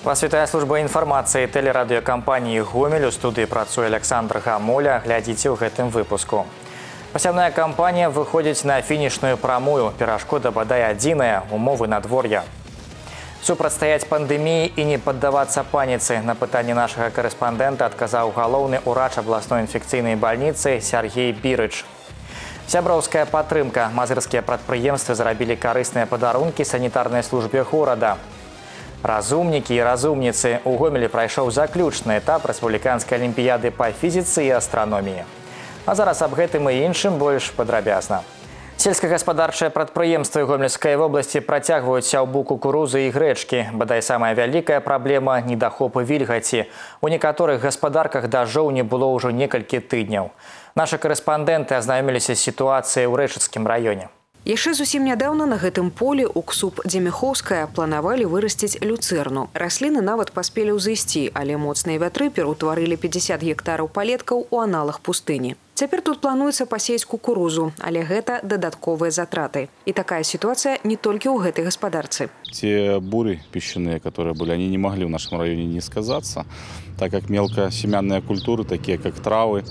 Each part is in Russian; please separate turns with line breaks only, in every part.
Вас вітае информации тэлерадыёкампаніі «Гомель». У студыі працуе Александр Гамоля. Глядзіце ў гэтым выпуску. Пасяўная кампанія выходзіць на фінішную прамую. Перашкода бадай адзіная – умовы надвор'я. Супрацьстаяць пандэміі і не паддавацца паніцы. На пытанне нашага корэспандэнта адказаў галоўны ўрач абласной інфекцыйнай бальніцы Сергей Бірыч. Сяброўская падтрымка. Мазырскія прадпрыемствы зарабілі карысныя падарункі санітарнай службе горада. Разумнікі і разумніцы. У Гомелі прайшоў заключны этап рэспубліканскай алімпіяды па фізіцы і астраноміі. А зараз аб гэтым і іншым больш падрабязна. Сельскагаспадарчыя прадпрыемствы Гомельскай вобласці працягваюць сяўбу кукурузы і грэчкі. Бадай самая вялікая праблема – недахопы вільгаці. У некаторых гаспадарках дажджоў не было ўжо некалькі тыдняў. Нашы корэспандэнты азнаёміліся з сітуацыяй у Рэчыцкім раёне.
Яшчэ зусім нядаўна на гэтым полі ў КСУП Дземіхоўская планавалі вырасціць люцэрну. Расліны нават паспелі ўзайсці, але моцныя вятры пераўтварылі 50 гектараў палеткаў у аналах пустыні. Цяпер тут плануецца пасеяць кукурузу, але гэта дадатковыя затраты. І такая ситуация не только у гэтай гаспадарцы.
Те бури песчаные, которые были, они не могли в нашем районе не сказаться, так как мелкосемянные культуры, такие как травы,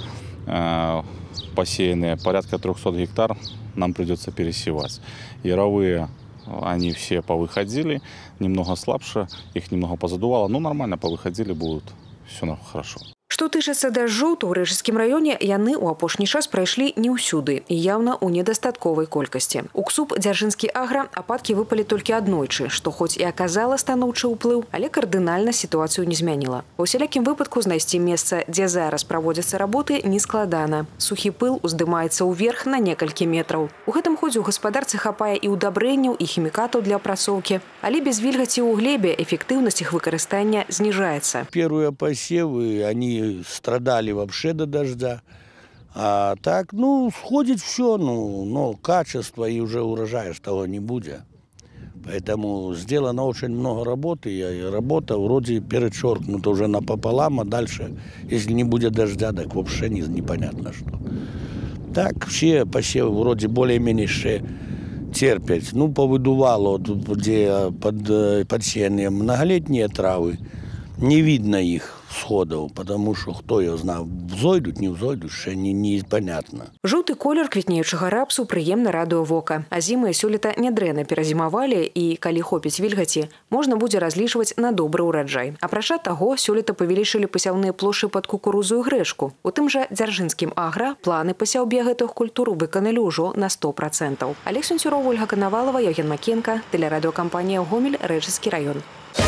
посеянные порядка 300 гектар, нам придется пересевать. Яровые, они все повыходили, немного слабше, их немного позадувало, но нормально повыходили, будет все хорошо.
Што тычыцца дажджоў, то ў Рэчыцкім раёне яны ў апошні час прайшлі не ўсюды і яўна ў недастатковай колькасці. У КСУП Дзяржынскі агра ападкі выпалі толькі аднойчы, што хоць і аказала станоўчы ўплыў, але кардынальна сітуацыю не змяніла. У усялякім выпадку знайсці месца, дзе зараз праводзяцца работы, нескладана. Сухі пыл уздымаецца ўверх на некалькі метраў. У гэтым ходзе ў гаспадарцы хапае і ўдабрэнняў, і хімікатаў для апрацоўкі, але без вільгаці ў глебе эфектыўнасць іх выкарыстання зніжаецца.
Первые посевы, они страдали вообще до дождя. А так, сходит все, но качество и уже урожая того не будет. Поэтому сделано очень много работы, и работа вроде перечеркнута уже напополам, а дальше, если не будет дождя, так вообще непонятно что. Так, все посевы вроде более-менее терпят. Повыдувало, где под сеянием многолетние травы, не видно их сходов, потому что кто его знает, взойдут, не взойдут, ще непонятно.
Жоўты колер квітнеючага рапсу прыемна радуе вока, а зімы сёлета нядрэнна перазімавалі і, калі хопіць вільгаці, можна будзе разлічваць на добры ўраджай. Апрача таго, сёлета павялічылі пасяўныя плошы пад кукурузу і грэчку. У тым жа Дзяржынскім агра планы пасяўбе гэтых культур выканалі ўжо на 100%. Олег Сунцюров, Ольга Коновалова, Евген Макенко, тэлерадыёкампанія «Гомель», Рэчыцкі раён.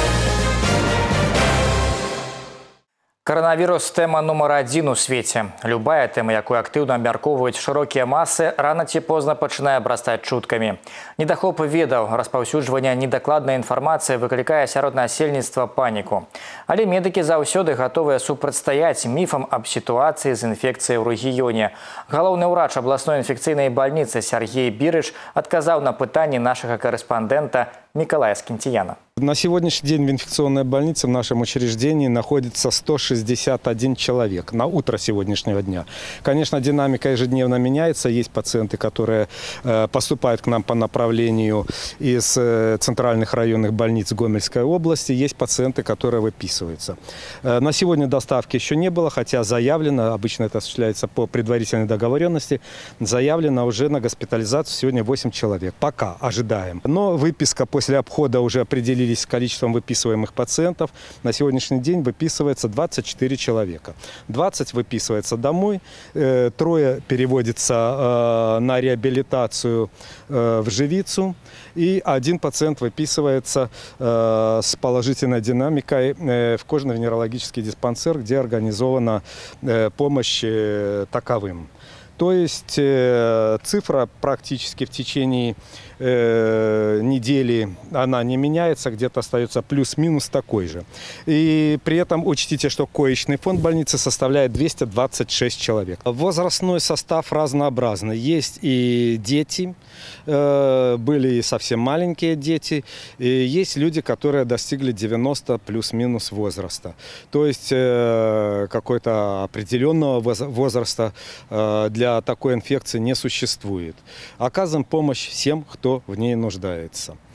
Коронавірус – тэма нумар адзін у свеце. Любая тэма, якую актыўна абмяркоўваюць шырокія масы, рана ці позна пачынае абрастаць чуткамі. Недахоп ведаў, распаўсюджванне недакладнай інфармацыі выклікае сярод насельніцтва паніку. Але медыкі заўсёды гатовыя супрацьстаяць міфам аб сітуацыі з інфекцыяй у рэгіёне. Галоўны ўрач абласной інфекцыйнай бальніцы Сергей Бірыч адказаў на пытанні нашага корэспандэнта Миколая Скинтияна.
На сегодняшний день в инфекционной больнице в нашем учреждении находится 161 человек на утро сегодняшнего дня. Конечно, динамика ежедневно меняется. Есть пациенты, которые поступают к нам по направлению из центральных районных больниц Гомельской области. Есть пациенты, которые выписываются. На сегодня доставки еще не было, хотя заявлено, обычно это осуществляется по предварительной договоренности, заявлено уже на госпитализацию сегодня 8 человек. Пока ожидаем. Но выписка после обхода уже определились с количеством выписываемых пациентов. На сегодняшний день выписывается 24 человека. 20 выписывается домой, 3 переводится на реабилитацию в Живицу, и 1 пациент выписывается с положительной динамикой в кожно-венерологический диспансер, где организована помощь таковым. То есть цифра практически в течение недели она не меняется, где-то остается плюс-минус такой же. И при этом учтите, что коечный фонд больницы составляет 226 человек. Возрастной состав разнообразный. Есть и дети, были и совсем маленькие дети, и есть люди, которые достигли 90 плюс-минус возраста. То есть какой-то определенного возраста для такой инфекции не существует. Оказываем помощь всем, кто в ней нуждается.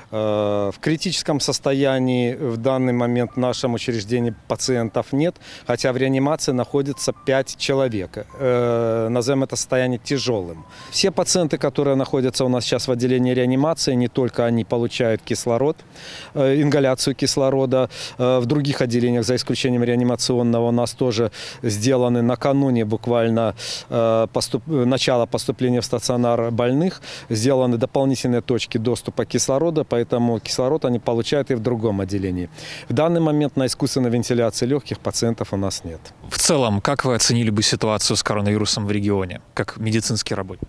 В критическом состоянии в данный момент в нашем учреждении пациентов нет, хотя в реанимации находится 5 человек. Назовем это состояние тяжелым. Все пациенты, которые находятся у нас сейчас в отделении реанимации, не только они получают кислород, ингаляцию кислорода. В других отделениях, за исключением реанимационного, у нас тоже сделаны накануне буквально начала поступления в стационар больных, сделаны дополнительные точки доступа кислорода, поэтому кислород они получают и в другом отделении. В данный момент на искусственной вентиляции легких пациентов у нас нет.
В целом, как вы оценили бы ситуацию с коронавирусом в регионе, как медицинский работник?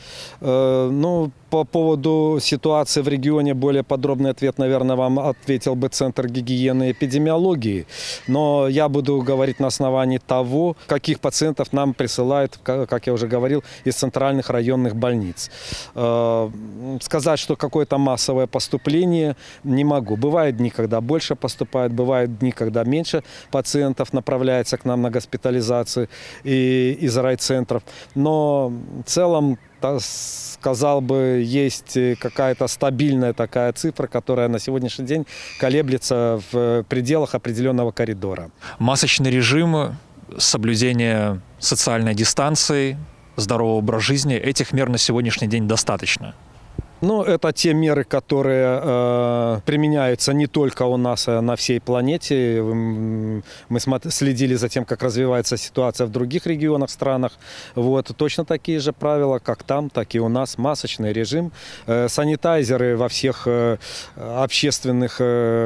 Ну, по поводу ситуации в регионе более подробный ответ, наверное, вам ответил бы Центр гигиены и эпидемиологии. Но я буду говорить на основании того, каких пациентов нам присылают, как я уже говорил, из центральных районных больниц. Сказать, что какое-то массовое поступление, не могу. Бывают дни, когда больше поступает, бывают дни, когда меньше пациентов направляется к нам на госпитализацию из райцентров. Но в целом, сказал бы, есть какая-то стабильная такая цифра, которая на сегодняшний день колеблется в пределах определенного коридора.
Масочный режим, соблюдение социальной дистанции, здоровый образ жизни, этих мер на сегодняшний день достаточно?
Ну, это те меры, которые применяются не только у нас, а на всей планете. Мы следили за тем, как развивается ситуация в других регионах, странах. Вот. Точно такие же правила, как там, так и у нас. Масочный режим, санитайзеры во всех общественных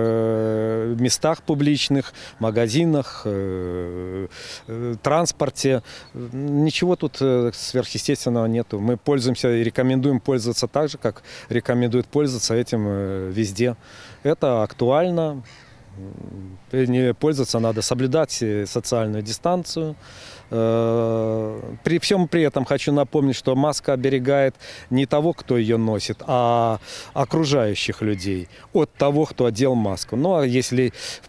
местах публичных, магазинах, транспорте. Ничего тут сверхъестественного нету. Мы пользуемся и рекомендуем пользоваться так же, как рекомендуют пользоваться этим везде. Это актуально. Пользоваться надо, соблюдать социальную дистанцию. При всем при этом хочу напомнить, что маска оберегает не того, кто ее носит, а окружающих людей от того, кто одел маску. Ну а если в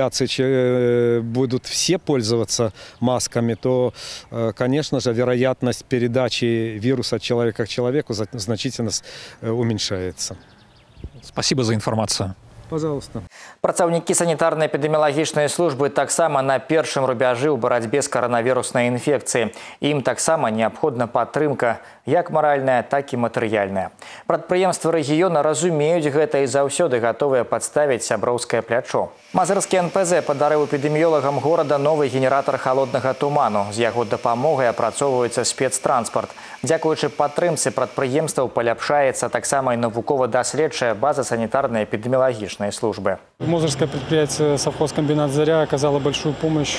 популяции будут все пользоваться масками, то, конечно же, вероятность передачи вируса от человека к человеку значительно уменьшается.
Спасибо за информацию.
Пожалуйста.
Працаўнікі санітарна-эпідэміялагічнай службы таксама на першым рубяжы ў барацьбе з каранавіруснай інфекцыяй. Ім таксама неабходна падтрымка як маральная, так і матэрыяльная. Прадпрыемствы рэгіёна разумеюць гэта і заўсёды гатовыя падставіць сяброўскае плячо. Мазырскі НПЗ падарыў эпідэміёлагам горада новы генератар халоднага туману. З яго дапамогай апрацоўваецца спецтранспарт. Дзякуючы падтрымцы прадпрыемстваў паляпшаецца таксама і навукова-даследчая база санітарна-эпидемиологичной службы.
Мозырское предприятие совхозкомбинат «Заря» оказало большую помощь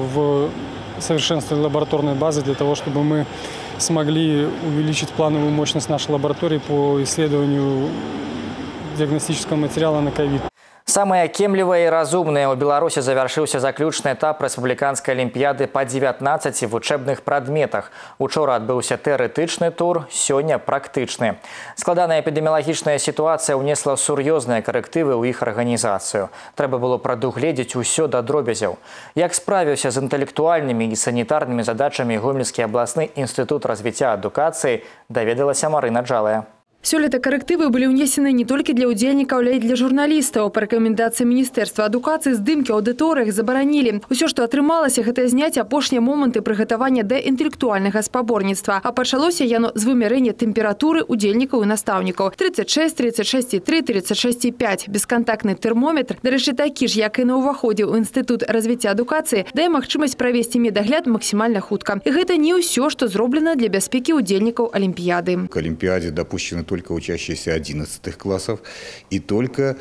в совершенствовании лабораторной базы для того, чтобы мы смогли увеличить плановую мощность нашей лаборатории по исследованию диагностического материала на ковид.
Самыя кемлівыя і разумныя ў Беларусі завяршыўся заключны этап рэспубліканскай алімпіяды па 19 вучэбных прадметах. Учора адбыўся тэарэтычны тур, сёння практычны. Складаная эпідэміялагічная сітуацыя ўнесла сур'ёзныя карэктывы ў іх арганізацыю. Трэба было прадугледзець усё да дробязяў. Як справіўся з інтэлектуальнымі і санітарнымі задачамі Гомельскі абласны інстытут развіцця адукацыі, даведалася Марына Джалая.
Сёлета коррективы были унесены не только для удзельнікаў, але і для журналістаў. По рекомендации Министерства адукации здымки аўдыторыях забаранілі. Усё, што атрымалася, гэта зняць апошнія моманты прыгатавання да інтэлектуальнага спаборніцтва. А пачалося яно з вымярэння тэмпературы удзельнікаў і настаўнікаў. 36, 36,3, 36,5. Бескантактны тэрмометр, дарэчы, такі ж, як і на ўваходзе ў інстытут развіцця адукацыі, дае магчымасць правесці медагляд максімальна хутка. І гэта не ўсё, што зроблена для бяспекі удзельнікаў алімпіяды.
К олимпиаде допущены только учащиеся 11 классов и только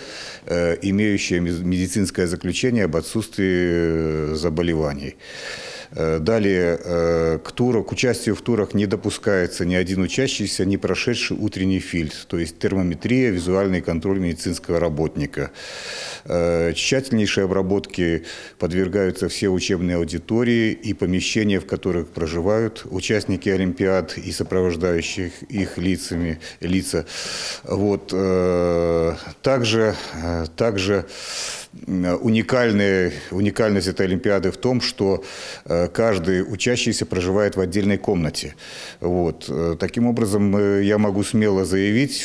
имеющие медицинское заключение об отсутствии заболеваний. Далее, к участию в турах не допускается ни один учащийся, не прошедший утренний фильтр, то есть термометрия, визуальный контроль медицинского работника. Тщательнейшей обработке подвергаются все учебные аудитории и помещения, в которых проживают участники олимпиад и сопровождающих их лица. Вот. Также уникальность этой Олимпиады в том, что каждый учащийся проживает в отдельной комнате. Вот. Таким образом, я могу смело заявить,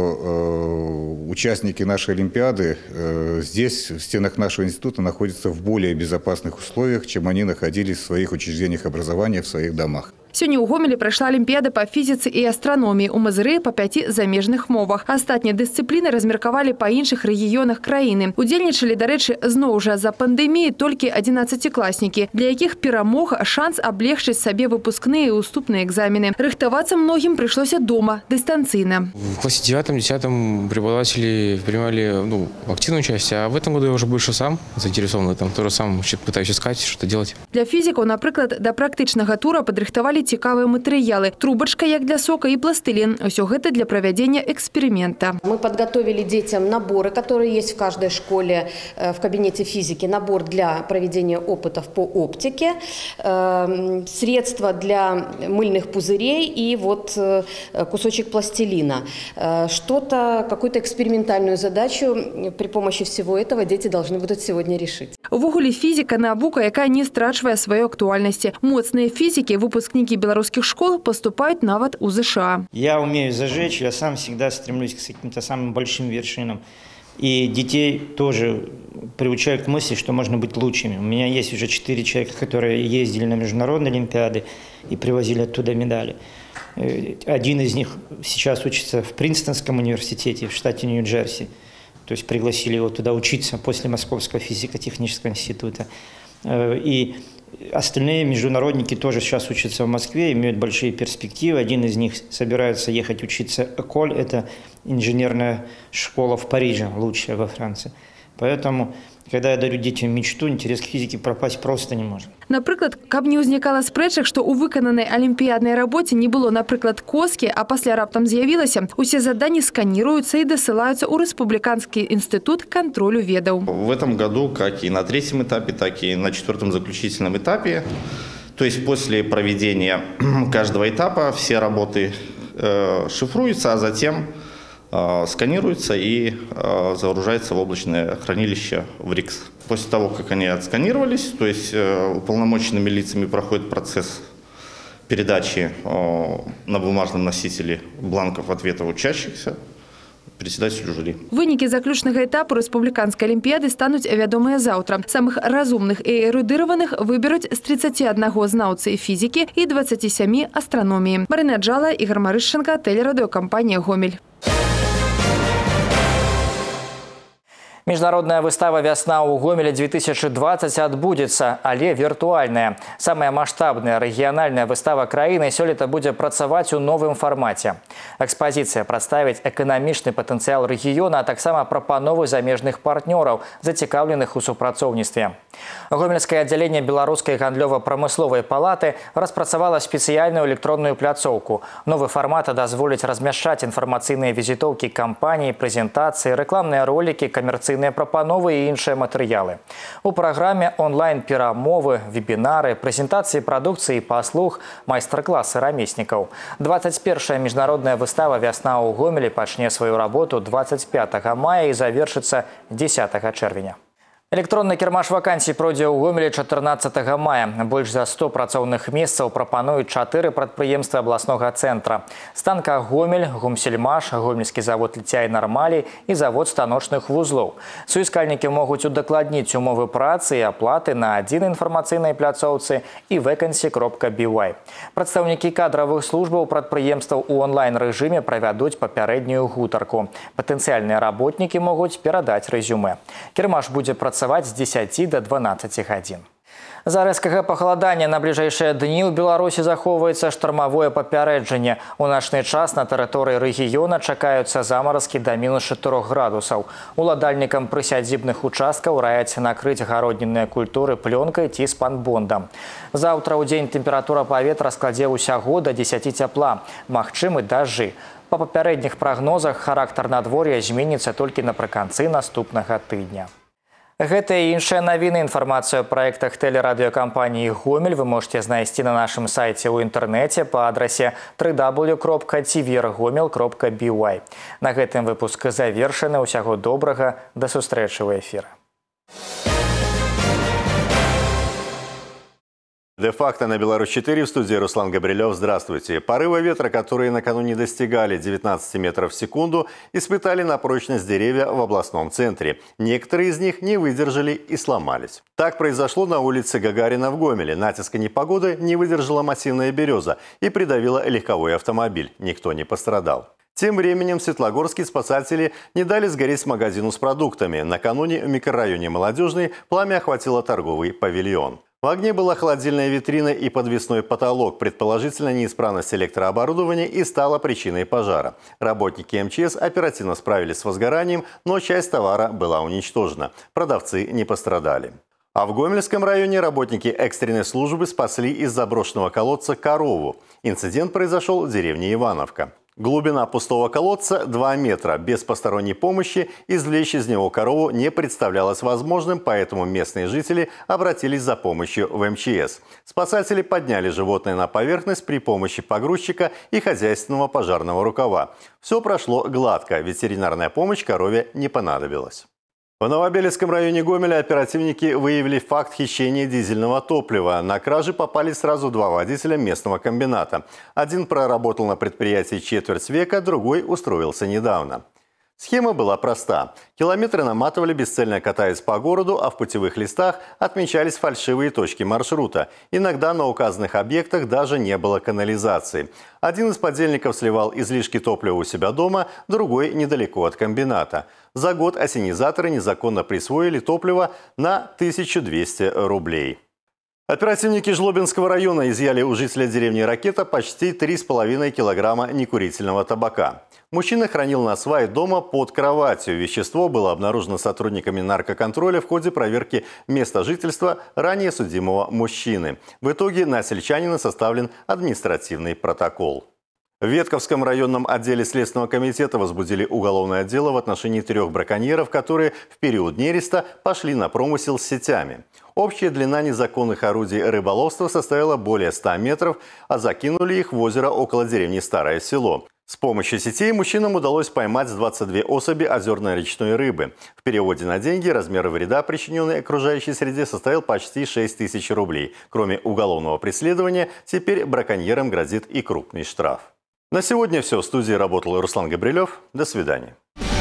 что участники нашей Олимпиады здесь, в стенах нашего института, находятся в более безопасных условиях, чем они находились в своих учреждениях образования, в своих домах.
Сёння ў Гомелі прайшла Олимпиада по фізіцы і астраноміі. У МЗР по 5 замежных мовах. Астатнія дысцыпліны размеркавалі па іншых рэгіёнах краіны. Удзельнічалі, дарэчы, зноў жа за пандэміі толькі 11-класнікі, для якіх перамог шанс аблегчыць сабе выпускныя і уступныя экзамены. Рыхтавацца многім прыйшлося дома, дистанцийно.
В классе 9-10 преподаватели принимали активное участие, а в этом году я уже больше сам заинтересован. Там тоже сам пытаюсь искать, что делать.
Для фізікаў, напрыклад, да практычнага тура падрыхтавалі цікавыя матэрыялы. Трубачка, як для сока, и пластилин. Все это для проведения эксперимента.
Мы подготовили детям наборы, которые есть в каждой школе в кабинете физики. Набор для проведения опытов по оптике, средства для мыльных пузырей и вот кусочек пластилина. Какую-то экспериментальную задачу при помощи всего этого дети должны будут сегодня решить.
Увогуле физика – навука, якая не страчвае сваёй актуальнасці. Моцныя физики, выпускники белорусских школ поступают нават у США.
Я умею зажечь, я сам всегда стремлюсь к каким-то самым большим вершинам. И детей тоже приучаю к мысли, что можно быть лучшими. У меня есть уже 4 человека, которые ездили на международные олимпиады и привозили оттуда медали. Один из них сейчас учится в Принстонском университете в штате Нью-Джерси. То есть пригласили его туда учиться после Московского физико-технического института. И остальные международники тоже сейчас учатся в Москве, имеют большие перспективы. Один из них собирается ехать учиться Эколь, это инженерная школа в Париже, лучшая во Франции. Поэтому, когда я дарю детям мечту, интерес к физике пропасть просто не может.
Напрыклад, каб не ўзнікала спрэчак, што ў выкананай алімпіяднай рабоце не было, напрыклад, коскі, а пасля раптам з'явілася, усе заданні сканіруюцца і дасылаюцца ў Рэспубліканскі інстытут кантролю ведаў.
В этом году, как и на 3-м этапе, так и на 4-м заключительном этапе, то есть после проведения каждого этапа все работы шифруются, а затем сканируются и загружаются в облачное хранилище в РИКС. После того, как они отсканировались, то есть уполномоченными лицами проходит процесс передачи на бумажном носителе бланков ответов учащихся председателю жюри.
Вынікі заключнага этапу рэспубліканскай алімпіяды стануць вядомыя заўтра. Самых разумных і эрудыраваных выберуць з 31 знаўцы фізікі і 27 астраноміі. Марина Джала, Ігор Марышченко, телерадиокомпания «Гомель».
Международная выстава «Вясна ў Гомелі-2020» адбудзецца, але віртуальная. Самая маштабная рэгіянальная выстава краіны сёлета будзе працаваць у новым фармаце. Экспазіцыя прадставіць эканамічны патэнцыял рэгіёна, а таксама прапановы замежных партнёраў, зацікаўленых у супрацоўніцтве. Гомельскае аддзяленне Беларускай гандлёва-прамысловай палаты распрацавала спецыяльную электронную пляцоўку. Новы фармат дазволіць размяшчаць інфармацыйныя візітоўкі кампаніі, прэзентацыі, рэкламныя ролікі, камерцыйныя прапановы і іншыя матэрыялы. У праграме онлайн-перамовы, вебінары, прэзентацыі прадукцыі і паслуг, майстар-класы рамеснікаў. 21-я міжнародная выстава «Вясна ў Гомелі» пачне сваю работу 25 мая і завершыцца 10 чэрвеня. Электронны кірмаш вакансій пройдзе ў Гомелі 14 мая. Больш за 100 працоўных месцаў прапануюць 4 прадпрыемствы абласнога цэнтра. Станка «Гомель», «Гомсельмаш», Гомельскі завод ліцця і нармалей і завод станочных вузлоў. Суіскальнікі могуць удакладніць умовы працы і аплаты на адзінай інфармацыйнай пляцоўцы і vacancy.by. Прадстаўнікі кадравых службаў прадпрыемстваў у онлайн-рэжыме правядуць папярэднюю гутарку. Патэнцыяльныя работнікі могуць перадаць рэзюмэ. Кірмаш будзе працаваць з 10 до 12 гадзін. З-за рэзкага пахаладання на бліжэйшыя дні ў Беларусі захоўваецца штармавое папярэджанне. У начны час на тэрыторыі рэгіёна чакаюцца замаразкі да -4 градусаў. Уладальнікам прысядзібных участкаў раяць накрыць гароднінныя культуры плёнкай ці спанбондам. Заўтра ў дзень тэмпература паветра складзе ўсяго да 10 цяпла. Магчымы дажджы. Па папярэдніх прагнозах характар надвор'я зменіцца толькі напрыканцы наступнага тыдня. Гэта і іншыя навіны. Інфармацыю о праектах тэлерадыёкампаніі «Гомель» вы можете знайсці на нашым сайце ў інтэрнэце па адрасе www.tvrgomel.by. На гэтым выпуск завершаны. Усяго добрага. Да сустрэчы ў эфіры.
Де-факто на Беларусь-4 в студии Руслан Габрилев. Здравствуйте. Порывы ветра, которые накануне достигали 19 метров в секунду, испытали на прочность деревья в областном центре. Некоторые из них не выдержали и сломались. Так произошло на улице Гагарина в Гомеле. Натиска непогоды не выдержала массивная береза и придавила легковой автомобиль. Никто не пострадал. Тем временем светлогорские спасатели не дали сгореть магазину с продуктами. Накануне в микрорайоне Молодежный пламя охватило торговый павильон. В огне была холодильная витрина и подвесной потолок. Предположительно, неисправность электрооборудования и стала причиной пожара. Работники МЧС оперативно справились с возгоранием, но часть товара была уничтожена. Продавцы не пострадали. А в Гомельском районе работники экстренной службы спасли из заброшенного колодца корову. Инцидент произошел в деревне Ивановка. Глубина пустого колодца 2 метра. Без посторонней помощи извлечь из него корову не представлялось возможным, поэтому местные жители обратились за помощью в МЧС. Спасатели подняли животное на поверхность при помощи погрузчика и хозяйственного пожарного рукава. Все прошло гладко, ветеринарная помощь корове не понадобилась. В Новобелецком районе Гомеля оперативники выявили факт хищения дизельного топлива. На кражи попали сразу 2 водителя местного комбината. Один проработал на предприятии четверть века, другой устроился недавно. Схема была проста. Километры наматывали, бесцельно катаясь по городу, а в путевых листах отмечались фальшивые точки маршрута. Иногда на указанных объектах даже не было канализации. Один из подельников сливал излишки топлива у себя дома, другой недалеко от комбината. За год ассенизаторы незаконно присвоили топливо на 1200 рублей. Оперативники Жлобинского района изъяли у жителя деревни Ракета почти 3,5 килограмма некурительного табака. Мужчина хранил на свае дома под кроватью. Вещество было обнаружено сотрудниками наркоконтроля в ходе проверки места жительства ранее судимого мужчины. В итоге на сельчанина составлен административный протокол. В Ветковском районном отделе Следственного комитета возбудили уголовное дело в отношении 3 браконьеров, которые в период нереста пошли на промысел с сетями. Общая длина незаконных орудий рыболовства составила более 100 метров, а закинули их в озеро около деревни Старое Село. С помощью сетей мужчинам удалось поймать 22 особи озерной речной рыбы. В переводе на деньги размер вреда, причиненный окружающей среде, составил почти 6 тысяч рублей. Кроме уголовного преследования, теперь браконьерам грозит и крупный штраф. На сегодня все. В студии работал Руслан Габрилев. До свидания.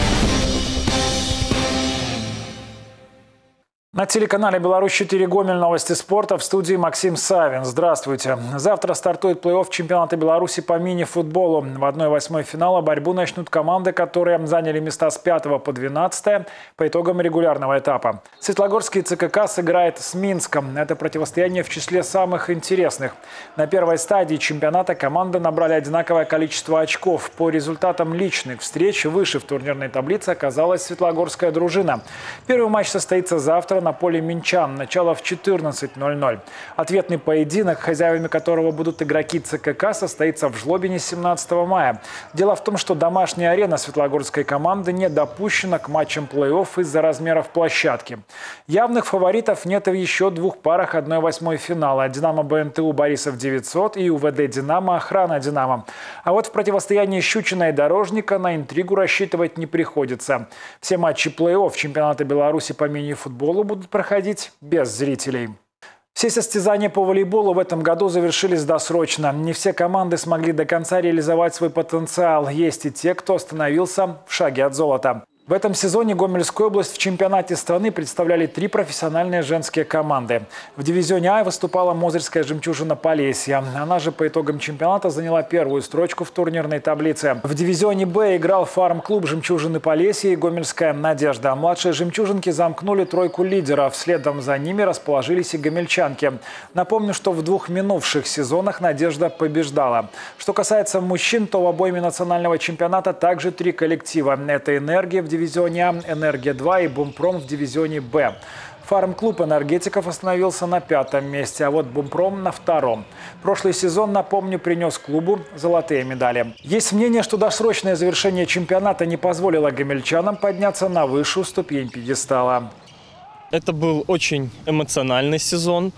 На телеканале «Беларусь-4 Гомель» новости спорта, в студии Максим Савин. Здравствуйте. Завтра стартует плей-офф чемпионата Беларуси по мини-футболу. В 1/8 финала борьбу начнут команды, которые заняли места с 5 по 12 по итогам регулярного этапа. Светлогорский ЦКК сыграет с Минском. Это противостояние в числе самых интересных. На первой стадии чемпионата команды набрали одинаковое количество очков. По результатам личных встреч выше в турнирной таблице оказалась светлогорская дружина. Первый матч состоится завтра на поле Минчан. Начало в 14:00. Ответный поединок, хозяевами которого будут игроки ЦКК, состоится в Жлобине 17 мая. Дело в том, что домашняя арена светлогорской команды не допущена к матчам плей-офф из-за размеров площадки. Явных фаворитов нет и в еще 2 парах 1/8 финала. «Динамо БНТУ» Борисов 900 и УВД «Динамо» Охрана «Динамо». А вот в противостоянии Щучина и Дорожника на интригу рассчитывать не приходится. Все матчи плей-офф чемпионата Беларуси по мини-футболу будут проходить без зрителей. Все состязания по волейболу в этом году завершились досрочно. Не все команды смогли до конца реализовать свой потенциал. Есть и те, кто остановился в шаге от золота. В этом сезоне Гомельскую область в чемпионате страны представляли 3 профессиональные женские команды. В дивизионе А выступала мозырская «Жемчужина» Полесья. Она же по итогам чемпионата заняла первую строчку в турнирной таблице. В дивизионе Б играл фарм-клуб «Жемчужины» Полесья и «Гомельская Надежда». Младшие «Жемчужинки» замкнули 3 лидеров. Следом за ними расположились и гомельчанки. Напомню, что в 2 минувших сезонах «Надежда» побеждала. Что касается мужчин, то в обойме национального чемпионата также 3 коллектива. Это «Энергия» в дивизионе А, «Энергия-2» и «Бумпром» в дивизионе Б. Фарм-клуб энергетиков остановился на 5-м месте, а вот «Бумпром» на 2-м. Прошлый сезон, напомню, принес клубу золотые медали. Есть мнение, что досрочное завершение чемпионата не позволило гомельчанам подняться на высшую ступень пьедестала.
Это был очень эмоциональный сезон.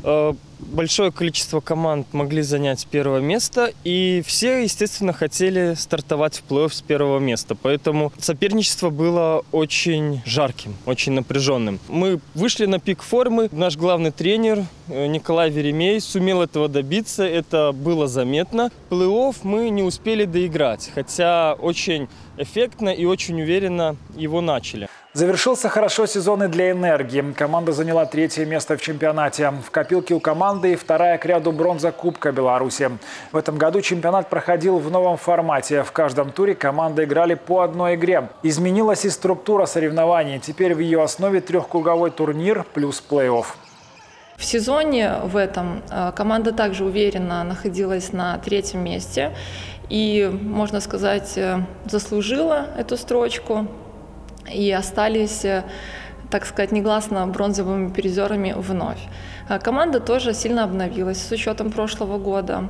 большое количество команд могли занять первое место, и все, естественно, хотели стартовать в плей-офф с первого места. Поэтому соперничество было очень жарким, очень напряженным. Мы вышли на пик формы. Наш главный тренер Николай Веремей сумел этого добиться. Это было заметно. Плей-офф мы не успели доиграть, хотя очень эффектно и очень уверенно его начали.
Завершился хорошо сезон и для «Энергии». Команда заняла 3-е место в чемпионате. В копилке у команды и 2-я к ряду бронза Кубка Беларуси. В этом году чемпионат проходил в новом формате. В каждом туре команды играли по одной игре. Изменилась и структура соревнований. Теперь в ее основе трехкруговой турнир плюс плей-офф.
В сезоне в этом команда также уверенно находилась на 3-м месте. И, можно сказать, заслужила эту строчку. И остались, так сказать, негласно бронзовыми призерами вновь. Команда тоже сильно обновилась с учетом прошлого года.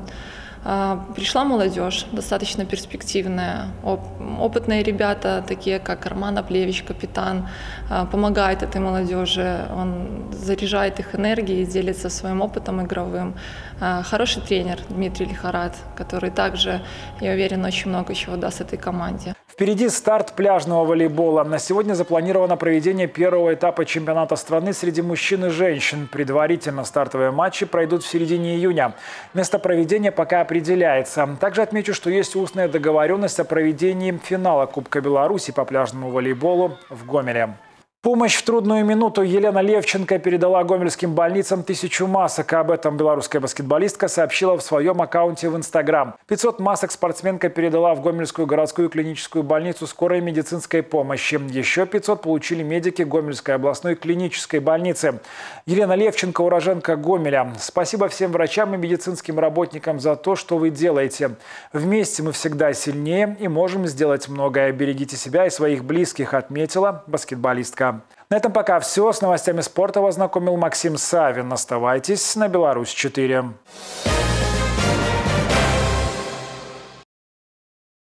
Пришла молодежь, достаточно перспективная. Опытные ребята, такие как Роман Аплевич, капитан, помогает этой молодежи. Он заряжает их энергией, делится своим опытом игровым. Хороший тренер Дмитрий Лихарат, который также, я уверена, очень много чего даст этой команде.
Впереди старт пляжного волейбола. На сегодня запланировано проведение первого этапа чемпионата страны среди мужчин и женщин. Предварительно стартовые матчи пройдут в середине июня. Место проведения пока определяется. Также отмечу, что есть устная договоренность о проведении финала Кубка Беларуси по пляжному волейболу в Гомеле. Помощь в трудную минуту Елена Левченко передала гомельским больницам 1000 масок. Об этом белорусская баскетболистка сообщила в своем аккаунте в Инстаграм. 500 масок спортсменка передала в Гомельскую городскую клиническую больницу скорой медицинской помощи. Еще 500 получили медики Гомельской областной клинической больницы. Елена Левченко, уроженка Гомеля. Спасибо всем врачам и медицинским работникам за то, что вы делаете. Вместе мы всегда сильнее и можем сделать многое. Берегите себя и своих близких, отметила баскетболистка. На этом пока все. С новостями спорта вас знакомил Максим Савин. Оставайтесь на Беларусь 4.